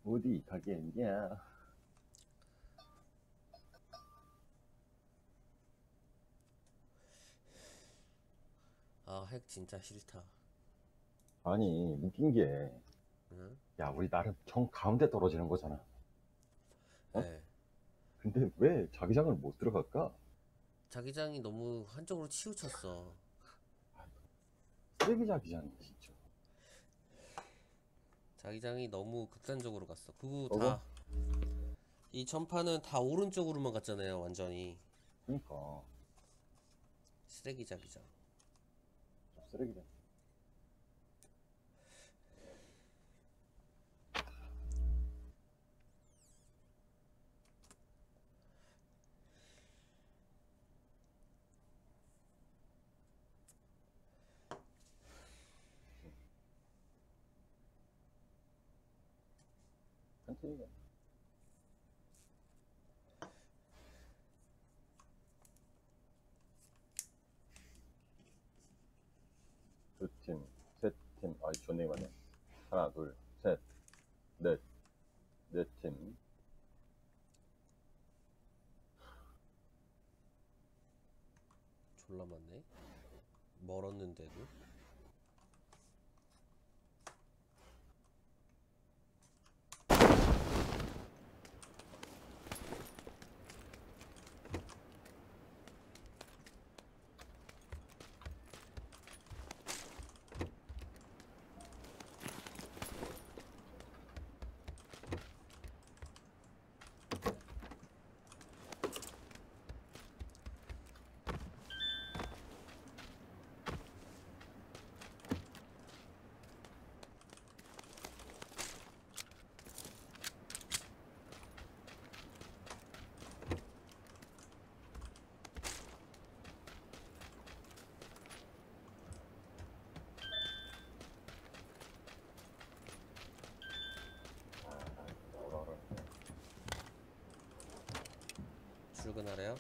어디 가겠냐? 아, 핵 진짜 싫다. 아니, 웃긴 게, 응? 야, 우리 나름 정 가운데 떨어지는 거잖아. 어? 예. 근데 왜 자기장을 못 들어갈까? 자기장이 너무 한쪽으로 치우쳤어. 쓰레기 자기장이 진짜. 자기장이 너무 극단적으로 갔어. 그거 저거? 다, 이 전파는 다 오른쪽으로만 갔잖아요, 완전히. 그러니까, 쓰레기 자기장. 쓰레기장. 한테이가. 두 팀, 세 팀, 아이, 존내 많네. 하나, 둘, 셋, 넷, 네 팀. 졸라 많네. 멀었는데도. 출근하래요?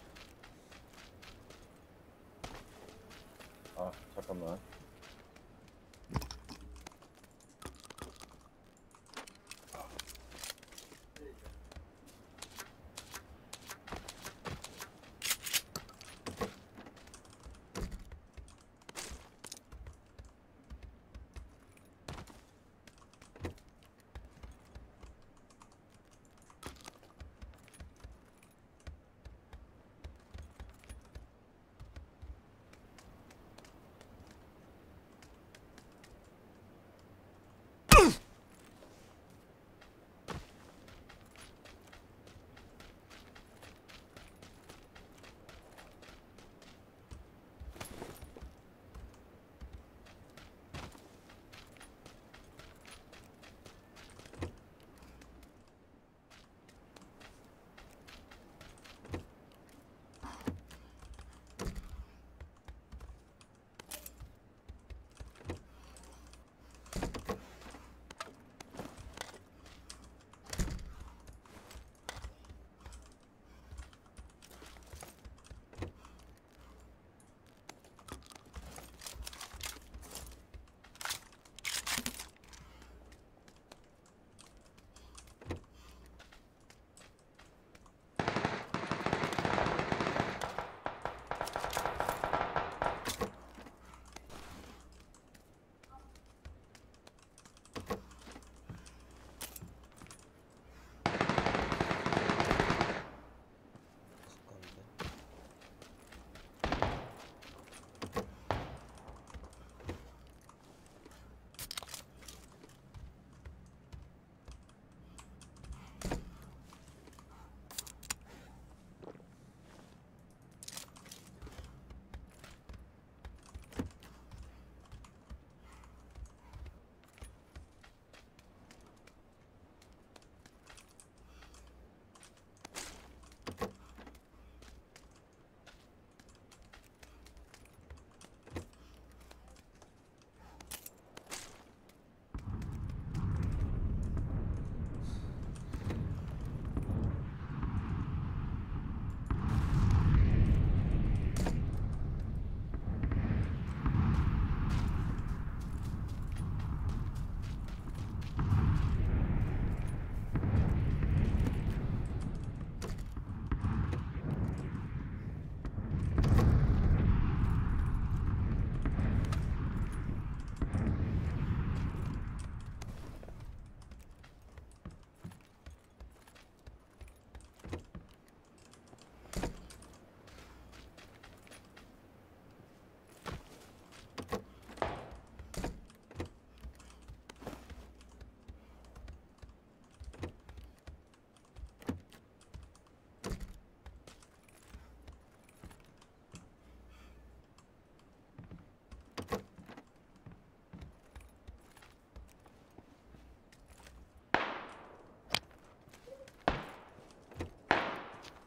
아, 잠깐만.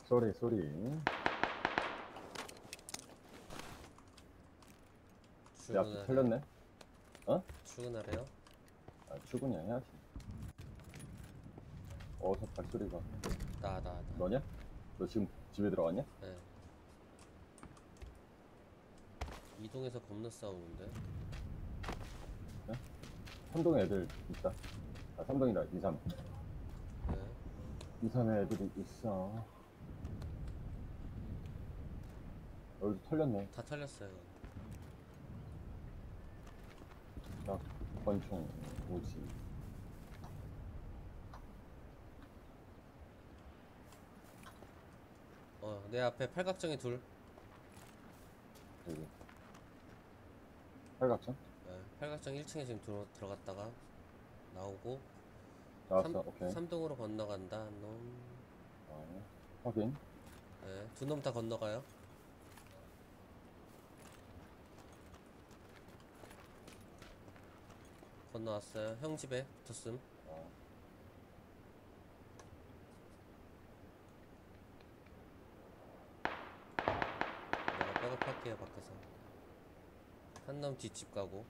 쏘리 쏘리. 내 앞에 털렸네. 어? 출근하래요? 아, 출근이야 해야지. 어서 발소리가. 나. 너냐? 너 지금 집에 들어갔냐? 네. 이동해서 겁나 싸우는데. 삼동 애들 있다. 아, 삼동이다. 2, 3. 네. 2, 3에 애들이 있어. 여기도 털렸네. 다 털렸어요. 자, 권총 오지. 내 앞에 팔각정이 둘. 여기. 팔각정? 네. 팔각정 1층에 지금 들어갔다가 나오고. 나왔어. 오케이. 3동으로 건너간다. 한 놈. 확인. 네. 두 놈 다 건너가요. 건너왔어요. 형 집에 붙었음. 어. 내가 백업할게요. 밖에서. 한 놈 뒷집 가고.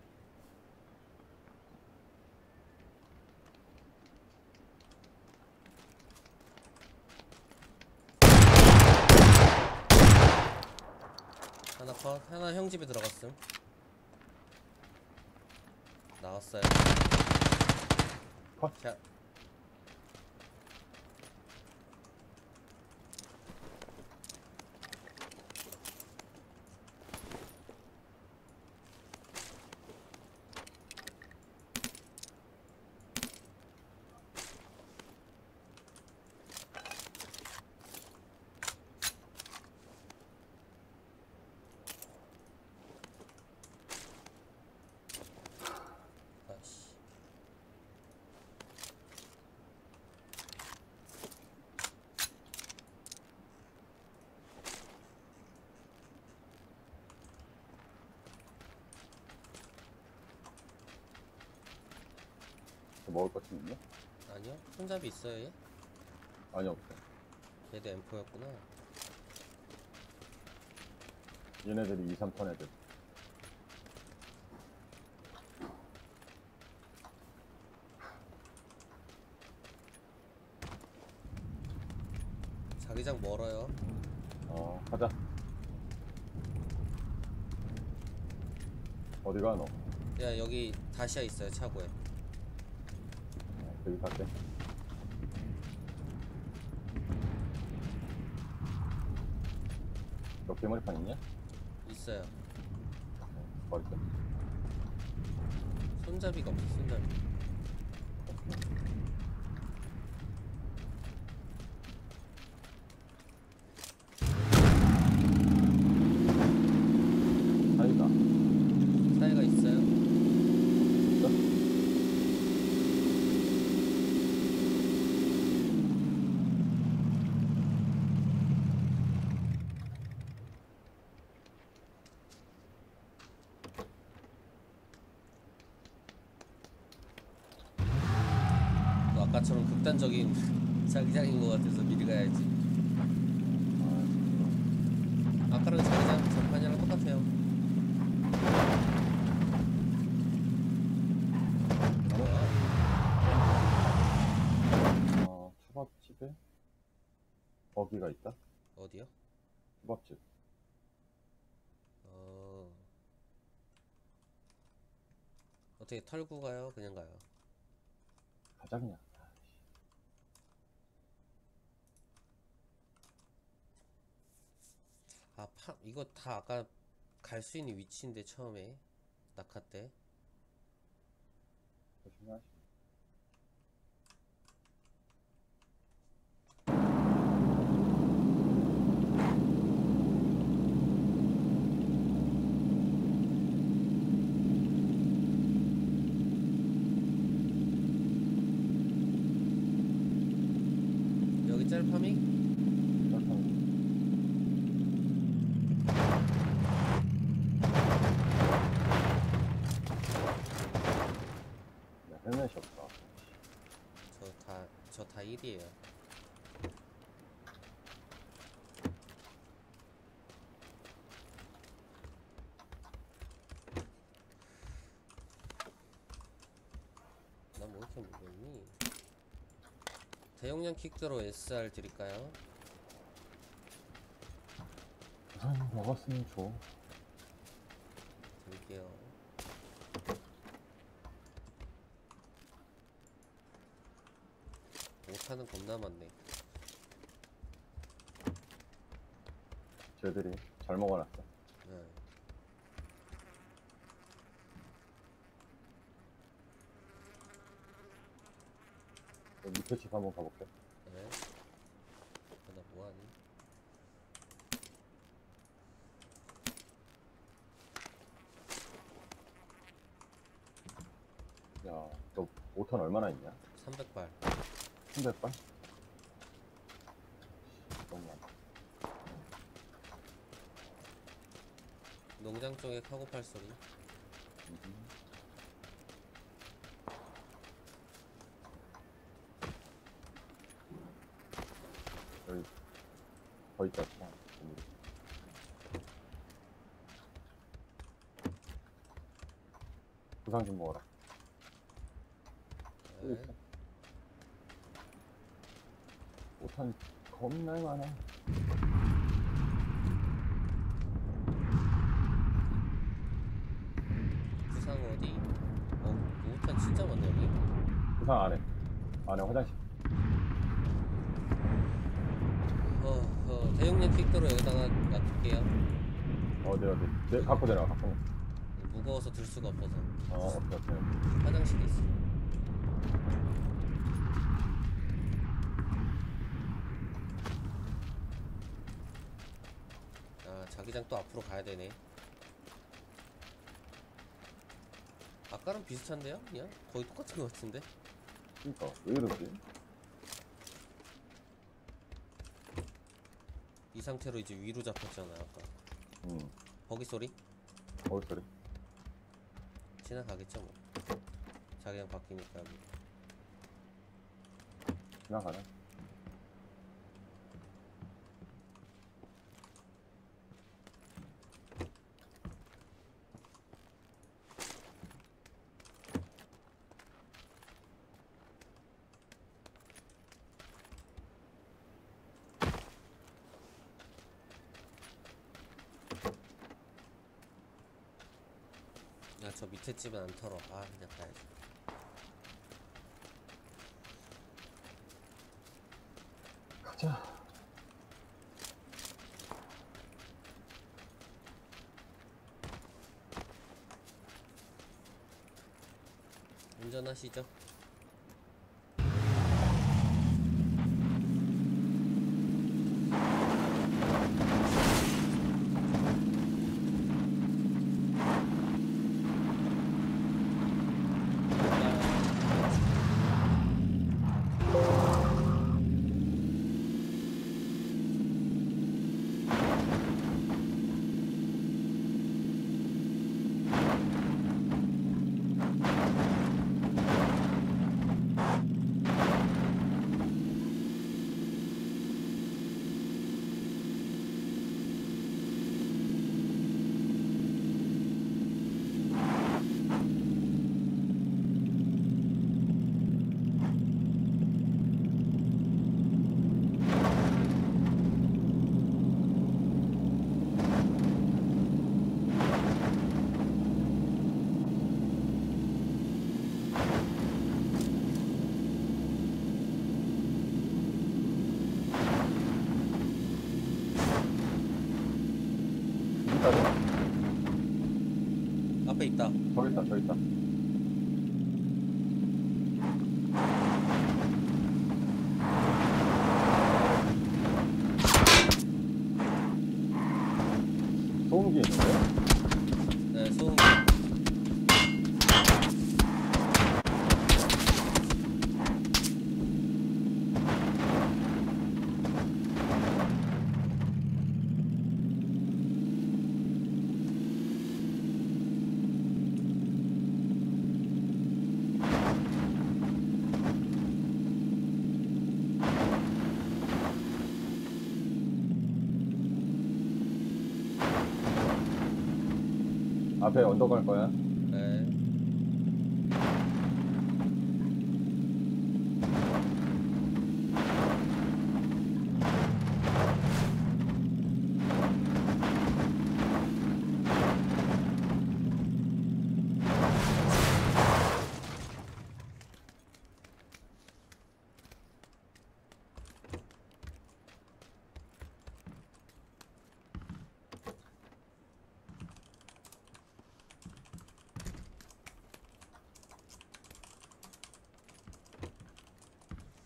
하나 컷. 하나 형 집에 들어갔음. 나왔어요. 컷. 자. 아씨. 먹을 것 좀 있냐? 아니요. 손잡이 있어요 얘? 아니, 없어. 얘도 M4였구나. 얘네들이 2, 3턴 애들. 자기장 멀어요. 가자. 어디가, 너? 야 여기 다시아 있어요 차고에. 여기 갈게. 너 개머리판 있냐? 있어요. 버릴게. 손잡이가 없어 손잡이. 사이다. 사이가 있어요. 있어? 너 아까처럼 극단적인 자기장인 것 같아서 미리 가야지. 아까랑 자기장 전판이랑 똑같아요. 초밥집에 버기가 있다? 어디요? 초밥집. 어떻게 털고 가요? 그냥 가요? 가자, 그냥. 이거 다 아까 갈 수 있는 위치인데 처음에 낙하 때. 조심하시. 여기 짤파밍? 헬멧이 없다. 저 다 1이에요. 대용량 킥드로 SR 드릴까요? 우선 먹었으면 줘. 드릴게요. 못하는 겁나 많네. 쟤들이 잘 먹어놨어. 네. 밑에 집 한번 가볼게. 네. 나 뭐하니? 야, 너 5턴 얼마나 있냐? 300발. 300발? 너무 많아. 농장 쪽에 카고팔 소리. 여기 더 있다. 부상 좀 먹어라. 네. 5탄 겁나 많아. 부상 어디? 5탄 진짜 많네 여기. 부상 안에 화장실. 대용량 킥도로 여기다가 놔둘게요. 어디. 네, 갖고 내려가. 무거워서 들 수가 없어서. 오케이. 화장실에 있어. 아, 자기장 또 앞으로 가야 되네. 아까랑 비슷한데요? 그냥 거의 똑같은 것 같은데? 그니까, 왜 이러지? 이 상태로 이제 위로 잡혔잖아 아까. 버기 소리? 소리. 지나가겠죠 뭐. 자기장 바뀌니까 여기. 지나가네. 야, 저 밑에 집은 안 털어. 아, 그냥 가야지. 가자. 운전하시죠. 앞에 있다. 저기 있다. 소음기 있는데? 네, 소음기. 앞에 언덕 갈 거야. 네.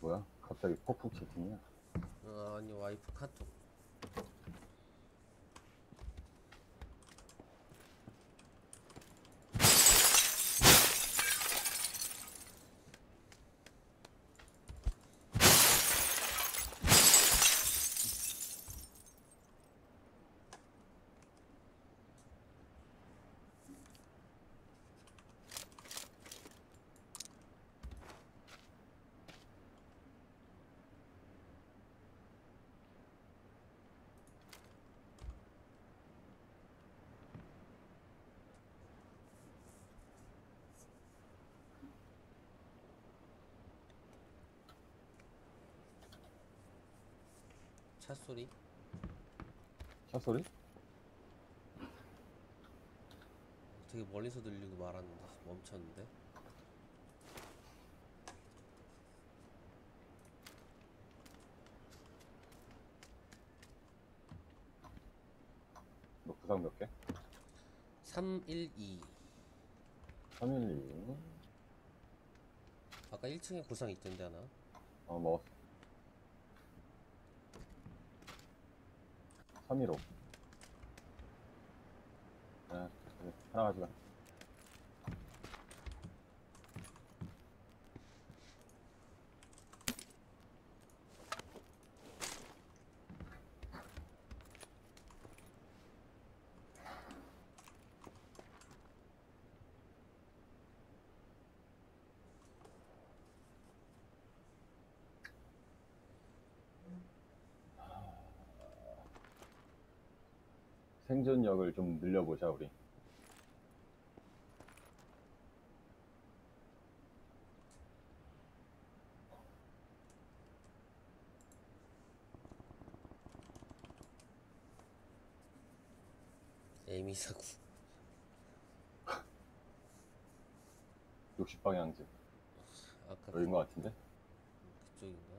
뭐야? 갑자기 폭풍 채팅이야? 아니 와이프 카톡. 차 소리? 차 소리? 되게 멀리서 들리고 말았는데 멈췄는데. 너 구상 몇 개? 312. 312. 아까 1층에 구상 있던데 하나? 먹었어. 315. 네, 하나 가져가. 생존력을 좀 늘려보자, 우리. 에미사구. 60방향제. 아까 여긴 것 같은데? 그쪽인가?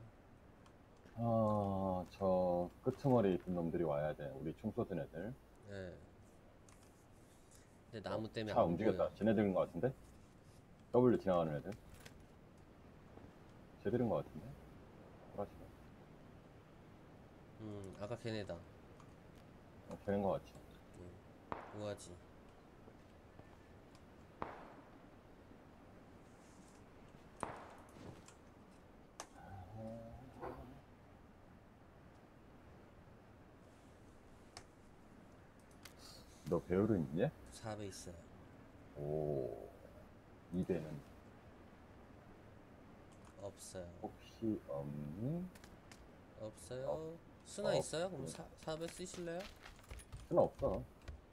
저 끄트머리에 있던 놈들이 와야 돼. 우리 총 쏘던 애들. 네. 근데 나무 때문에 차 안 움직였다. 보여. 쟤네들인 것 같은데? W 지나가는 애들. 쟤들인 것 같은데? 그렇지. 아까 걔네다. 쟤는 것 같지. 우아지. 너 배우로 있냐? 4배 있어요. 오. 2배는 없어요. 혹시 없니? 없어요. 스나 어, 있어요? 그럼 4배 쓰실래요? 수는 없어.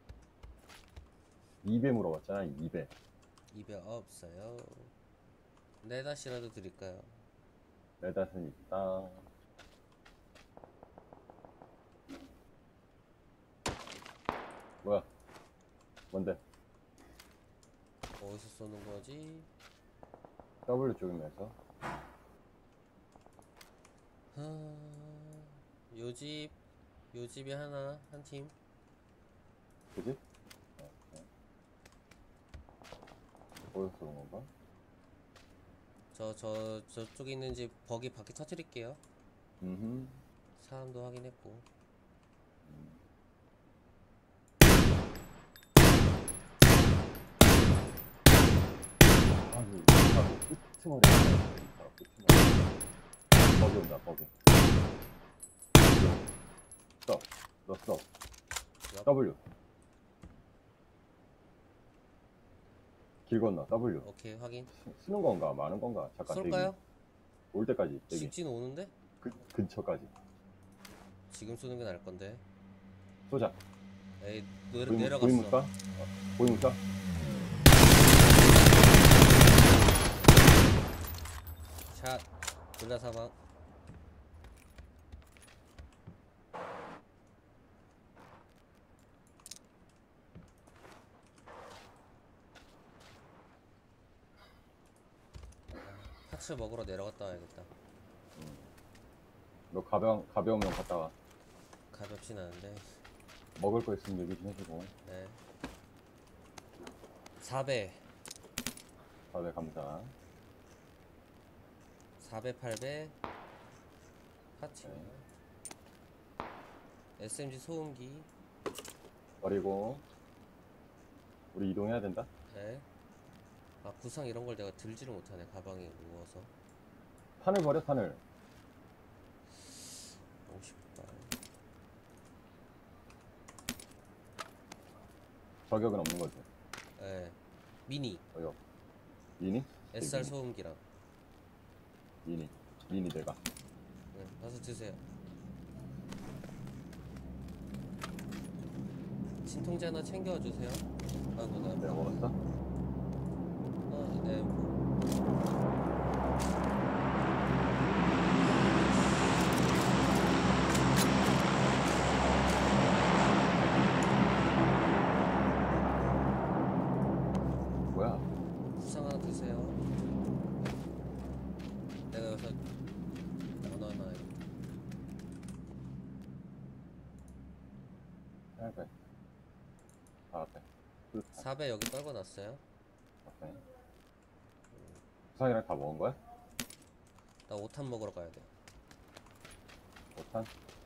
2배 물어봤잖아, 2배. 2배 없어요. 네 다시라도 드릴까요? 레닷은 있다. 뭐야? 뭔데? 어디서 쏘는 거지? W 쪽이면서. 요집이 하나, 한 팀. 그지? 어디서 쏘는 건가? 저쪽에 있는 집 버기 바퀴 터뜨릴게요. 사람도 확인했고. 아니, 끄트머리. 버기 온다, 버기. 스톱. 너 스톱. 옆. W. 길 건너, W. 오케이, 확인. 쓰는 건가, 많은 건가? 잠깐, 쏠까요? 대기. 올 때까지, 대기. 직진 오는데? 근처까지. 지금 쏘는 게 나을 건데. 쏘자. 에이, 보이면 내려갔어. 쏴? 보이면 쏴? 샷. 둘 다 사망. 파츠 먹으러 내려갔다 와야겠다. 너 가벼우면 갔다 와. 가볍진 않은데. 먹을 거 있으면 얘기 좀 해주고. 네. 4배. 다들 감사. 4배 8배 파츠 네. SMG 소음기. 버리고 우리 이동해야 된다. 네. 아 구상 이런 걸 내가 들지를 못하네 가방에 무거워서. 탄을 버려 탄을. 50발. 저격은 없는 거지. 네. 미니 저격. 미니? SR 소음기랑. 미니 내가. 네, 가서 드세요. 진통제 하나 챙겨주세요. 아이고 나 내가 먹었어? 네. 뭐야? 구상 하나 드세요. 내가 여기서 나눠놔요. 8배. 4배. 4배 여기 떨궈놨어요. 오케이. 구상이랑 다 먹은 거야? 나 5탄 먹으러 가야 돼. 5탄?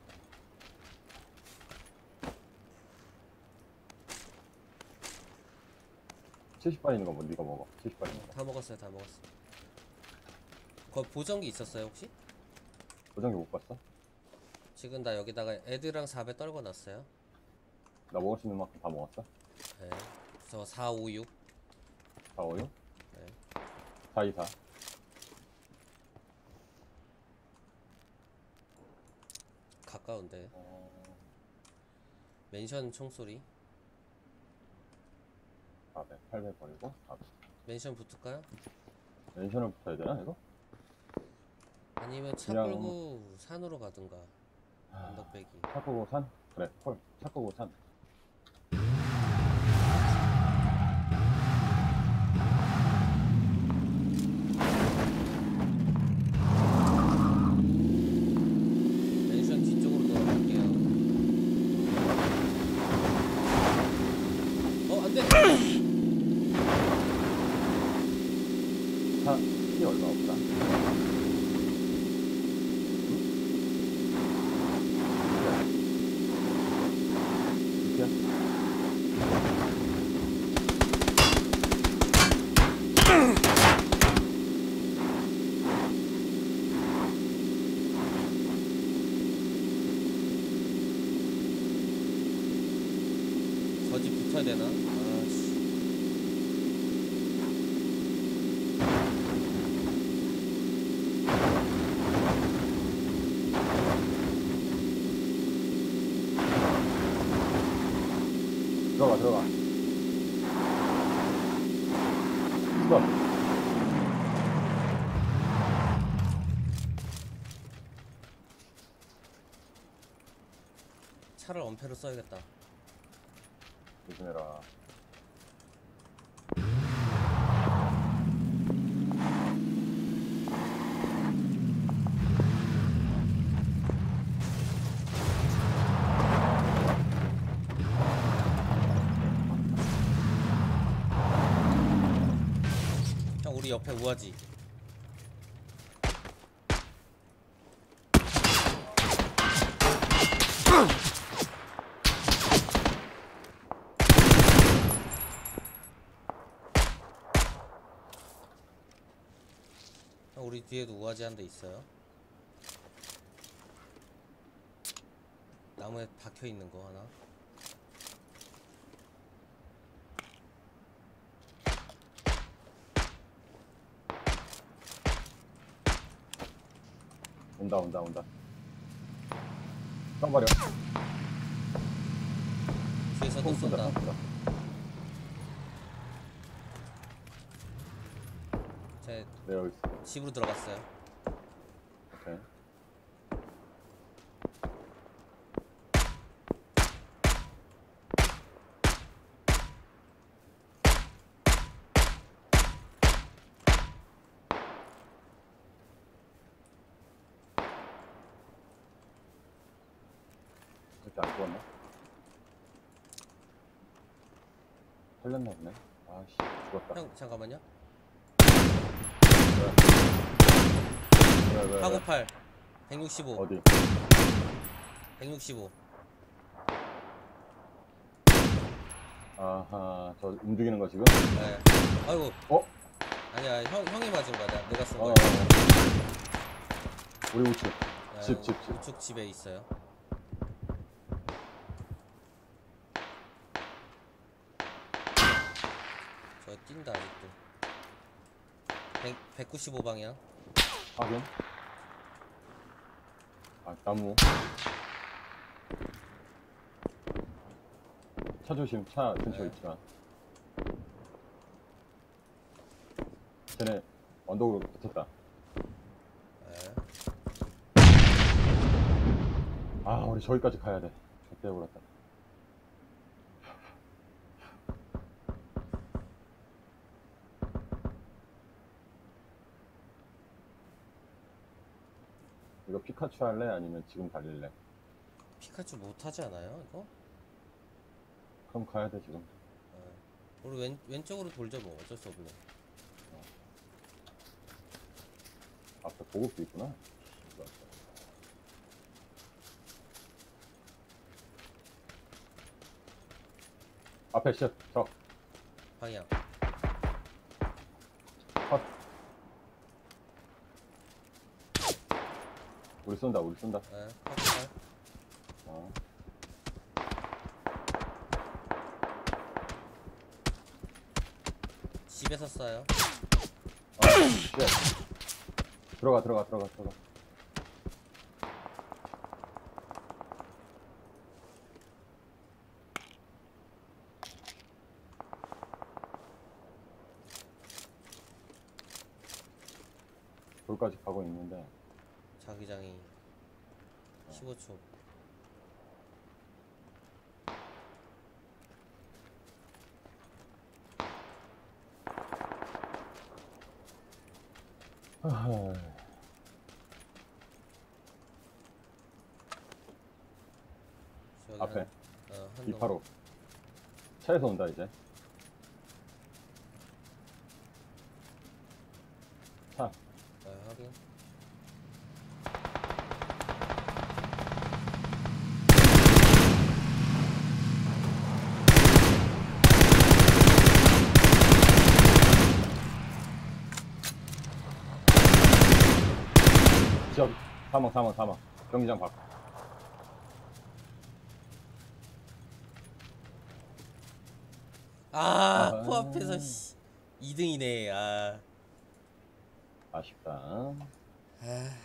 (70발) 있는 거 뭐 네가 먹어. 70발 있는 거. 다 먹었어요, 다 먹었어. 거기 보정기 있었어요 혹시? 보정기 못 봤어? 지금 나 여기다가 애들랑 4배 떨궈놨어요. 나 먹을 수 있는 만큼 다 먹었어? 네. 저 4, 5, 6. 4, 5, 6? 네. 4, 2, 4. 가까운데. 맨션 총소리. 400, 800 버리고 400. 맨션 붙을까요? 멘션을 붙어야 되나 이거? 아니면 차 그냥- 끌고 산으로 가든가. 언덕배기. 차 끄고 산? 그래 콜. 차 끄고 산. 맨션 뒤쪽으로 들어갈게요. 안돼. 차 키 얼마 없다. 저집 붙어야 되나? 아씨. 들어가. 스톱. 차를 엄폐로 써야겠다. 조심해라. 형 우리 옆에 우아지. 형 우리 뒤에도 우아지 한 대 있어요. 나무에 박혀 있는 거 하나. 온다. 형 버려. 뒤에서 또 총 쏜다. 쏜다. 제 네 여기 있어. 집으로 들어갔어요. 오케이. 이렇게 안 죽었나? 털렸나 보네. 아씨 죽었다. 형 잠깐만요. 왜? 파고팔 165 어디? 165. 아하, 저 움직이는 거 지금? 네. 아이고 어? 아니야 형이 맞은 거야. 내가 쏜 어, 거야. 우리 우측. 네, 집. 우측 집에 있어요. 저 뛴다 아직도. 195방향. 확인. 아, 나무. 차 조심, 차 근처 네. 있지만. 쟤네 언덕으로 붙었다. 네. 아, 우리 저기까지 가야 돼. 절대 오랐다. 이거 피카츄 할래? 아니면 지금 달릴래? 피카츄 못하지 않아요 이거? 그럼 가야 돼, 지금. 우리 왼쪽으로 돌죠 뭐 어쩔 수 없네. 앞에 보급도 있구나. 앞에 저 방향. 컷. 우리 쏜다. 네. 파고팔. 어. 집에서 쏴요. 쉣. 들어가. 돌까지 가고 있는데. 자기장이 15초. 아하. 저기 앞에. 한 285. 차에서 온다, 이제. 차. 확인. 지역. 사망. 경기장 밖. 아하. 코앞에서 2등이네. 아쉽다. 아.